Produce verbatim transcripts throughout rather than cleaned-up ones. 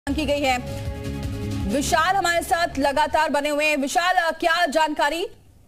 की गई है। विशाल हमारे साथ लगातार बने हुए हैं। विशाल, क्या जानकारी?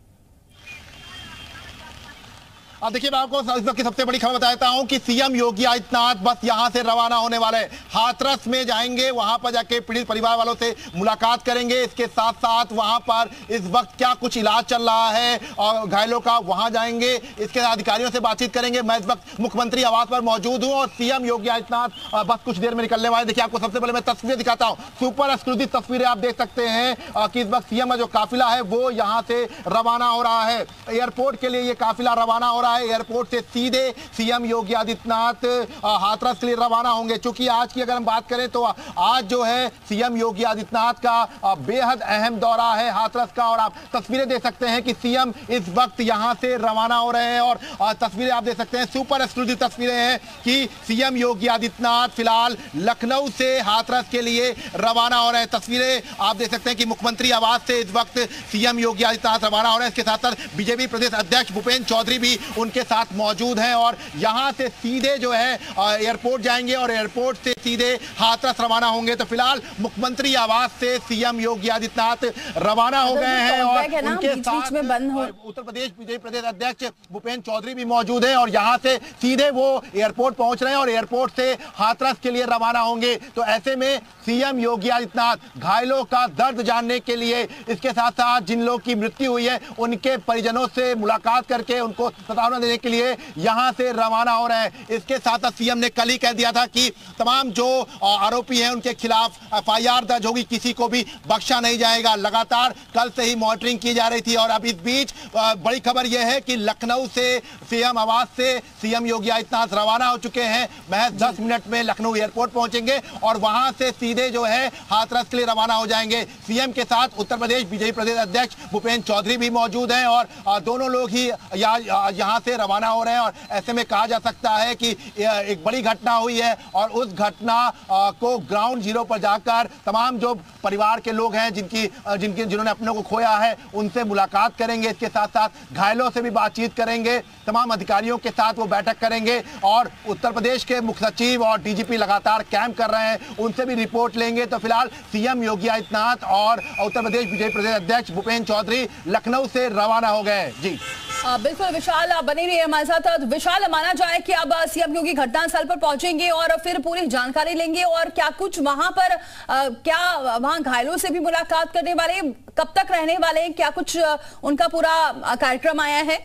देखिए, मैं आपको इस वक्त की सबसे बड़ी खबर बताता हूं कि सीएम योगी आदित्यनाथ बस यहां से रवाना होने वाले हैं। हाथरस में जाएंगे, वहां पर जाके पीड़ित परिवार वालों से मुलाकात करेंगे। इसके साथ साथ वहां पर इस वक्त क्या कुछ इलाज चल रहा है और घायलों का, वहां जाएंगे। इसके अधिकारियों से बातचीत करेंगे। मैं इस वक्त मुख्यमंत्री आवास पर मौजूद हूं और सीएम योगी आदित्यनाथ बस कुछ देर में निकलने वाले। देखिए, आपको सबसे पहले मैं तस्वीरें दिखाता हूं, सुपर एक्सक्लूसिव तस्वीरें आप देख सकते हैं कि इस वक्त सीएम का जो काफिला है वो यहां से रवाना हो रहा है। एयरपोर्ट के लिए ये काफिला रवाना हो रहा है। एयरपोर्ट से सीधे सीएम योगी आदित्यनाथ हाथरस के लिए रवाना होंगे। चूंकि आज की अगर हम बात करें तो आज जो है सीएम योगी आदित्यनाथ का बेहद अहम दौरा है हाथरस का, और आप तस्वीरें देख सकते हैं कि सीएम इस वक्त यहां से रवाना हो रहे हैं। और तस्वीरें आप देख सकते हैं, सुपर एक्सक्लूसिव तस्वीरें हैं कि सीएम योगी आदित्यनाथ फिलहाल लखनऊ से हाथरस के लिए रवाना हो रहे हैं। तस्वीरें आप देख सकते हैं कि मुख्यमंत्री आवास से इस वक्त सीएम योगी आदित्यनाथ रवाना हो रहे हैं। इसके साथ साथ बीजेपी प्रदेश अध्यक्ष भूपेंद्र चौधरी भी उनके साथ मौजूद हैं और यहां से सीधे जो है एयरपोर्ट जाएंगे और एयरपोर्ट से सीधे हाथरस रवाना होंगे। तो फिलहाल मुख्यमंत्री आवास से सीएम योगी आदित्यनाथ रवाना हो गए हैं और उनके साथ उत्तर प्रदेश बीजेपी प्रदेश अध्यक्ष भूपेंद्र चौधरी भी मौजूद हैं और यहां से सीधे वो एयरपोर्ट पहुंच रहे हैं और एयरपोर्ट से हाथरस के लिए रवाना होंगे। तो ऐसे में सीएम योगी आदित्यनाथ घायलों का दर्द जानने के लिए, इसके साथ साथ जिन लोगों की मृत्यु हुई है उनके परिजनों से मुलाकात करके उनको सतावना देने के लिए यहां से रवाना हो रहे हैं। इसके साथ साथ सीएम ने कल ही कह दिया था कि तमाम जो आरोपी हैं उनके खिलाफ एफआईआर दर्ज होगी, किसी को भी बख्शा नहीं जाएगा। लगातार कल से ही मॉनिटरिंग की जा रही थी और अब इस बीच बड़ी खबर यह है कि लखनऊ से सीएम आवास से सीएम योगी आदित्यनाथ रवाना हो चुके हैं। महज दस मिनट में लखनऊ एयरपोर्ट पहुंचेंगे और वहां से सीधे जो है हाथरस के लिए रवाना हो जाएंगे। सीएम के साथ उत्तर प्रदेश बीजेपी प्रदेश अध्यक्ष भूपेंद्र चौधरी भी मौजूद हैं और दोनों लोग ही यहां से रवाना हो रहे हैं। और ऐसे में कहा जा सकता है कि एक बड़ी घटना हुई है और उस घटना को ग्राउंड जीरो पर जाकर तमाम जो परिवार के लोग हैं जिनकी जिनकी जिन्होंने अपनों को खोया है उनसे मुलाकात करेंगे। इसके साथ साथ घायलों से भी बातचीत करेंगे, तमाम अधिकारियों के साथ वो बैठक करेंगे और उत्तर प्रदेश के मुख्य सचिव और डीजीपी लगातार कैंप कर रहे हैं, उनसे भी रिपोर्ट लेंगे। तो फिलहाल सीएम योगी आदित्यनाथ और उत्तर प्रदेश बीजेपी प्रदेश अध्यक्ष भूपेंद्र चौधरी लखनऊ से रवाना हो गए। जी बिल्कुल विशाल, आप बने रहिए हमारे साथ। विशाल, माना जाए कि अब सीएम योगी घटनास्थल पर पहुंचेंगे और फिर पूरी जानकारी लेंगे और क्या कुछ वहां पर आ, क्या वहां घायलों से भी मुलाकात करने वाले, कब तक रहने वाले, क्या कुछ उनका पूरा कार्यक्रम आया है?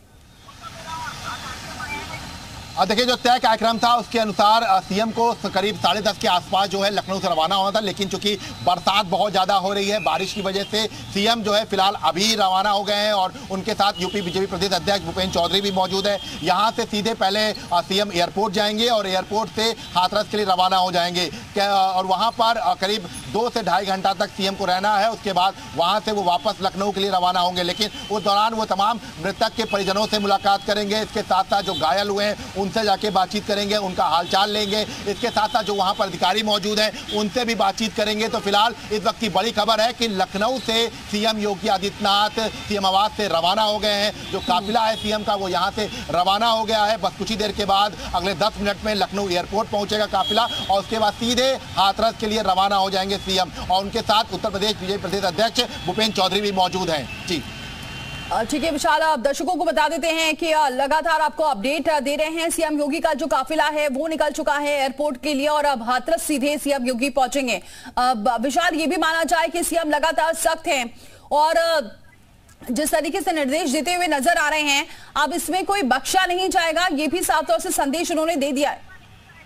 देखिए, जो तय कार्यक्रम था उसके अनुसार सीएम को करीब साढ़े दस के आसपास जो है लखनऊ से रवाना होना था, लेकिन चूंकि बरसात बहुत ज़्यादा हो रही है, बारिश की वजह से सीएम जो है फिलहाल अभी रवाना हो गए हैं और उनके साथ यूपी बीजेपी प्रदेश अध्यक्ष भूपेंद्र चौधरी भी मौजूद है। यहां से सीधे पहले सीएम एयरपोर्ट जाएंगे और एयरपोर्ट से हाथरस के लिए रवाना हो जाएंगे और वहाँ पर करीब दो से ढाई घंटा तक सीएम को रहना है। उसके बाद वहाँ से वो वापस लखनऊ के लिए रवाना होंगे, लेकिन उस दौरान वो तमाम मृतक के परिजनों से मुलाकात करेंगे। इसके साथ साथ जो घायल हुए हैं उनसे जाके बातचीत करेंगे, उनका हालचाल लेंगे। इसके साथ साथ जो वहां पर अधिकारी मौजूद हैं उनसे भी बातचीत करेंगे। तो फिलहाल इस वक्त की बड़ी खबर है कि लखनऊ से सीएम योगी आदित्यनाथ सीएम आवास से रवाना हो गए हैं। जो काफिला है सीएम का वो यहां से रवाना हो गया है। बस कुछ ही देर के बाद अगले दस मिनट में लखनऊ एयरपोर्ट पहुंचेगा काफिला और उसके बाद सीधे हाथरस के लिए रवाना हो जाएंगे सीएम और उनके साथ उत्तर प्रदेश बीजेपी प्रदेश अध्यक्ष भूपेंद्र चौधरी भी मौजूद हैं। जी ठीक है विशाल, आप दर्शकों को बता देते हैं कि लगातार आपको अपडेट दे रहे हैं। सीएम योगी का जो काफिला है वो निकल चुका है एयरपोर्ट के लिए और अब हाथरस सीधे सीएम योगी पहुंचेंगे। विशाल, ये भी माना जाए कि सीएम लगातार सख्त हैं और जिस तरीके से निर्देश देते हुए नजर आ रहे हैं, अब इसमें कोई बख्शा नहीं जाएगा, ये भी साफ तौर से संदेश उन्होंने दे दिया है।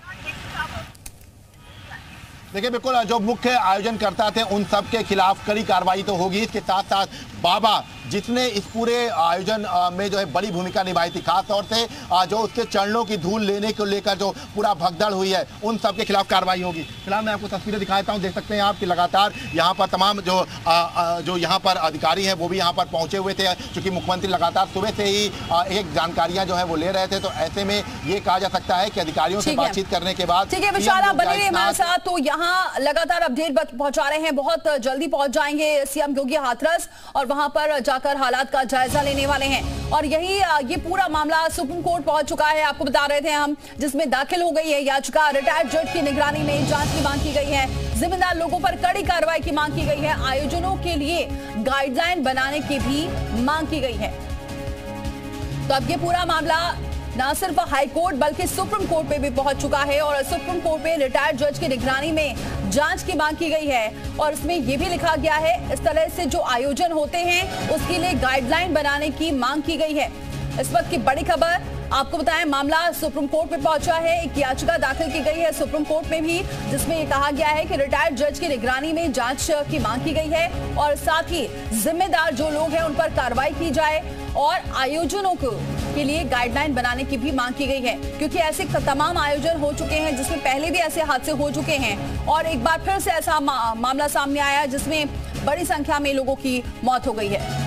देखिए, बिल्कुल जो मुख्य आयोजन करता थे उन सब के खिलाफ कड़ी कार्रवाई तो होगी। इसके साथ साथ बाबा जिसने इस पूरे आयोजन में जो है बड़ी भूमिका निभाई थी, खास तौर से जो उसके चरणों की धूल लेने को लेकर जो पूरा भगदड़ हुई है उन सब के खिलाफ कार्रवाई होगी। फिलहाल मैं आपको तस्वीरें दिखाता हूं, देख सकते हैं आप कि लगातार यहां पर तमाम जो आ, आ, जो यहां पर अधिकारी हैं वो भी यहां पर पहुंचे हुए थे, क्योंकि मुख्यमंत्री लगातार सुबह से ही आ, एक जानकारियां जो है वो ले रहे थे। तो ऐसे में ये कहा जा सकता है कि अधिकारियों से बातचीत करने के बाद ठीक है विशाल, आप बने रहिए हमारे साथ। तो यहाँ लगातार अपडेट पहुंचा रहे हैं, बहुत जल्दी पहुंच जाएंगे सीएम योगी हाथरस और वहां पर जाकर हालात का जायजा लेने वाले हैं। और यही ये पूरा मामला सुप्रीम कोर्ट पहुंच चुका है, आपको बता रहे थे हम, जिसमें दाखिल हो गई है याचिका। रिटायर्ड जज की निगरानी में जांच की मांग की गई है। जिम्मेदार लोगों पर कड़ी कार्रवाई की मांग की गई है। आयोजनों के लिए गाइडलाइन बनाने की भी मांग की गई है। तो अब ये पूरा मामला न सिर्फ हाई कोर्ट बल्कि सुप्रीम कोर्ट पे भी पहुंच चुका है और सुप्रीम कोर्ट में रिटायर्ड जज की निगरानी में जांच की मांग की गई है और इसमें यह भी लिखा गया है इस तरह से जो आयोजन होते हैं उसके लिए गाइडलाइन बनाने की मांग की गई है। इस वक्त की बड़ी खबर आपको बताएं, मामला सुप्रीम कोर्ट में पहुंचा है। एक याचिका दाखिल की गई है सुप्रीम कोर्ट में भी, जिसमें यह कहा गया है कि रिटायर्ड जज की निगरानी में जांच की मांग की गई है और साथ ही जिम्मेदार जो लोग हैं उन पर कार्रवाई की जाए और आयोजनों को के लिए गाइडलाइन बनाने की भी मांग की गई है, क्योंकि ऐसे तमाम आयोजन हो चुके हैं जिसमें पहले भी ऐसे हादसे हो चुके हैं और एक बार फिर से ऐसा मा, मामला सामने आया जिसमें बड़ी संख्या में लोगों की मौत हो गई है।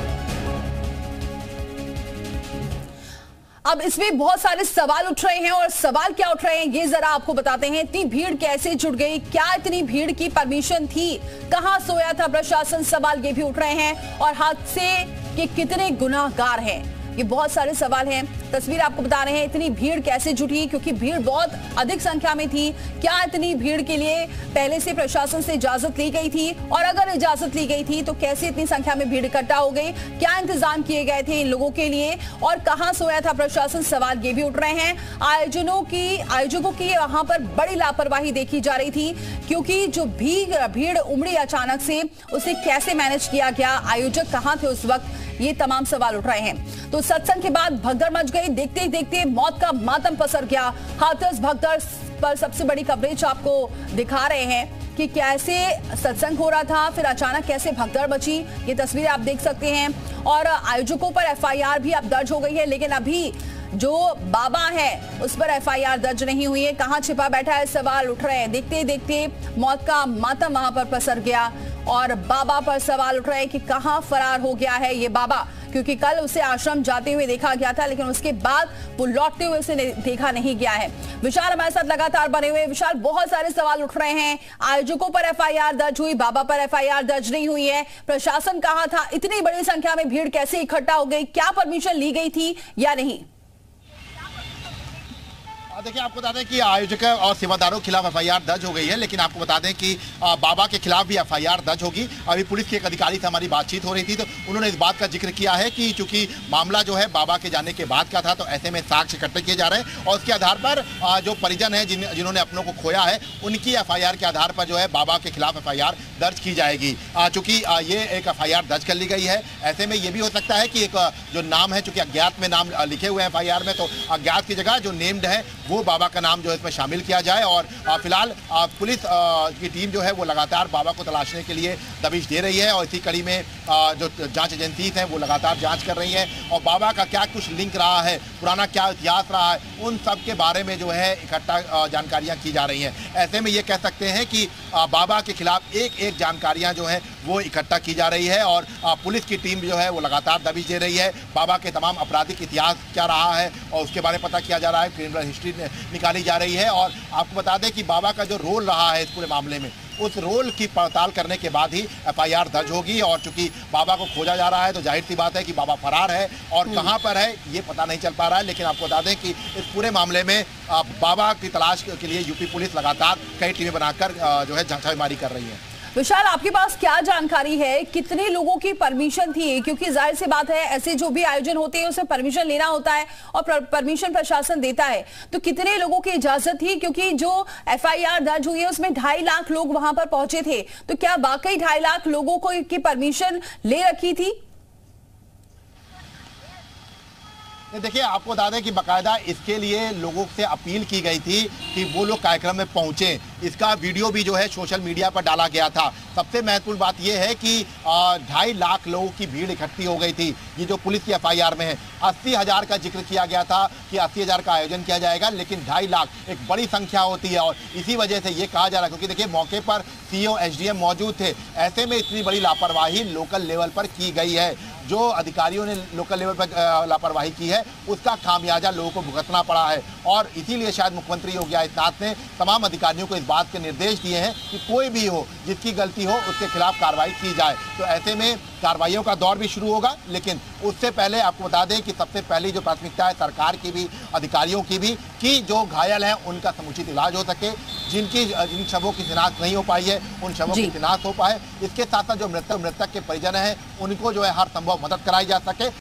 अब इसमें बहुत सारे सवाल उठ रहे हैं और सवाल क्या उठ रहे हैं ये जरा आपको बताते हैं। इतनी भीड़ कैसे जुट गई, क्या इतनी भीड़ की परमिशन थी, कहां सोया था प्रशासन, सवाल ये भी उठ रहे हैं और हादसे के कितने गुनाहगार हैं, ये बहुत सारे सवाल हैं। तस्वीर आपको बता रहे हैं इतनी भीड़ कैसे जुटी, क्योंकि भीड़ बहुत अधिक संख्या में थी। क्या इतनी भीड़ के लिए पहले से प्रशासन से इजाजत ली गई थी और अगर इजाजत ली गई थी तो कैसे इतनी संख्या में भीड़ इकट्ठा हो गई, क्या इंतजाम किए गए थे इन लोगों के लिए और कहां सोया था प्रशासन, सवाल ये भी उठ रहे हैं। आयोजनों की आयोजकों की वहां पर बड़ी लापरवाही देखी जा रही थी, क्योंकि जो भीड़ भीड़ उमड़ी अचानक से उसे कैसे मैनेज किया गया, आयोजक कहां थे उस वक्त, ये तमाम सवाल उठ रहे हैं। तो सत्संग के बाद भगदड़ मच गई, देखते ही देखते मौत का मातम पसर गया। हाथरस भगदड़ पर सबसे बड़ी कवरेज आपको दिखा रहे हैं कि कैसे सत्संग हो रहा था, फिर अचानक कैसे भगदड़ मची, ये तस्वीर आप देख सकते हैं। और आयोजकों पर एफ आई आर भी अब दर्ज हो गई है, लेकिन अभी जो बाबा है उस पर एफ आई आर दर्ज नहीं हुई है। कहां छिपा बैठा है, सवाल उठ रहे हैं। देखते देखते मौत का मातम वहां पर पसर गया और बाबा पर सवाल उठ रहे हैं कि कहां फरार हो गया है ये बाबा, क्योंकि कल उसे आश्रम जाते हुए देखा गया था लेकिन उसके बाद वो लौटते हुए उसे देखा नहीं गया है। विशाल हमारे साथ लगातार बने हुए। विशाल, बहुत सारे सवाल उठ रहे हैं, आयोजकों पर एफ आई आर दर्ज हुई, बाबा पर एफ आई आर दर्ज नहीं हुई है, प्रशासन कहां था, इतनी बड़ी संख्या में भीड़ कैसे इकट्ठा हो गई, क्या परमिशन ली गई थी या नहीं? देखिए, आपको बता दें कि आयोजक और सेवादारों के खिलाफ एफ आई आर दर्ज हो गई है, लेकिन आपको बता दें कि बाबा के खिलाफ भी एफ आई आर दर्ज होगी। अभी पुलिस के एक अधिकारी से हमारी बातचीत हो रही थी तो उन्होंने इस बात का जिक्र किया है कि चूंकि मामला जो है बाबा के जाने के बाद का था तो ऐसे में साक्ष्य इकट्ठे किए जा रहे हैं और उसके आधार पर जो परिजन है जिन जिन्होंने अपनों को खोया है उनकी एफ आई आर के आधार पर जो है बाबा के खिलाफ एफ आई आर दर्ज की जाएगी। चूंकि ये एक एफ आई आर दर्ज कर ली गई है, ऐसे में ये भी हो सकता है कि एक जो नाम है, चूंकि अज्ञात में नाम लिखे हुए हैं एफ आई आर में, तो अज्ञात की जगह जो नेम्ड है वो बाबा का नाम जो है इसमें शामिल किया जाए। और फिलहाल पुलिस की टीम जो है वो लगातार बाबा को तलाशने के लिए दबिश दे रही है और इसी कड़ी में जो जांच एजेंसीज हैं वो लगातार जांच कर रही हैं और बाबा का क्या कुछ लिंक रहा है, पुराना क्या इतिहास रहा है, उन सब के बारे में जो है इकट्ठा जानकारियां की जा रही हैं। ऐसे में ये कह सकते हैं कि बाबा के खिलाफ एक एक जानकारियां जो है वो इकट्ठा की जा रही है और पुलिस की टीम जो है वो लगातार दबिश दे रही है। बाबा के तमाम आपराधिक इतिहास क्या रहा है और उसके बारे में पता किया जा रहा है, क्रिमिनल हिस्ट्री निकाली जा रही है। और आपको बता दें कि बाबा का जो रोल रहा है इस पूरे मामले में, उस रोल की पड़ताल करने के बाद ही एफ आई आर दर्ज होगी। और चूंकि बाबा को खोजा जा रहा है तो जाहिर सी बात है कि बाबा फरार है और कहां पर है ये पता नहीं चल पा रहा है। लेकिन आपको बता दें कि इस पूरे मामले में बाबा की तलाश के लिए यूपी पुलिस लगातार कई टीमें बनाकर जो है छापेमारी कर रही है। विशाल, आपके पास क्या जानकारी है, कितने लोगों की परमिशन थी, क्योंकि जाहिर सी बात है ऐसे जो भी आयोजन होते हैं उसे परमिशन लेना होता है और परमिशन प्रशासन देता है, तो कितने लोगों की इजाजत थी? क्योंकि जो एफ आई आर दर्ज हुई है उसमें ढाई लाख लोग वहां पर पहुंचे थे, तो क्या वाकई ढाई लाख लोगों को की परमिशन ले रखी थी? देखिए, आपको बता दें कि बाकायदा इसके लिए लोगों से अपील की गई थी कि वो लोग कार्यक्रम में पहुंचे। इसका वीडियो भी जो है सोशल मीडिया पर डाला गया था। सबसे महत्वपूर्ण बात यह है कि ढाई लाख लोगों की भीड़ इकट्ठी हो गई थी। ये जो पुलिस की एफ आई आर में है, अस्सी हजार का जिक्र किया गया था कि अस्सी हजार का आयोजन किया जाएगा, लेकिन ढाई लाख एक बड़ी संख्या होती है और इसी वजह से ये कहा जा रहा है, क्योंकि देखिए मौके पर C O S D M मौजूद थे। ऐसे में इतनी बड़ी लापरवाही लोकल लेवल पर की गई है। जो अधिकारियों ने लोकल लेवल पर लापरवाही की है उसका खामियाजा लोगों को भुगतना पड़ा है और इसीलिए शायद मुख्यमंत्री योगी आदित्यनाथ ने तमाम अधिकारियों को इस बात के निर्देश दिए हैं कि कोई भी हो जिसकी गलती हो उसके खिलाफ कार्रवाई की जाए। तो ऐसे में कार्रवाइयों का दौर भी शुरू होगा, लेकिन उससे पहले आपको बता दें कि सबसे पहली जो प्राथमिकता है सरकार की भी, अधिकारियों की भी, कि जो घायल हैं उनका समुचित इलाज हो सके, जिनकी जिन शवों की शिनाख्त नहीं हो पाई है उन शवों की शिनाख्त हो पाए। इसके साथ साथ जो मृतक मृतक के परिजन हैं उनको जो है हर संभव मदद कराई जा सके।